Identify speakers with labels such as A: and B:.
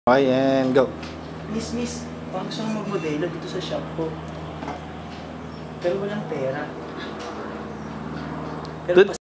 A: Okay, and go.
B: Miss, parang gusto nang magmodelo dito sa shop ko. Pero walang pera. Pero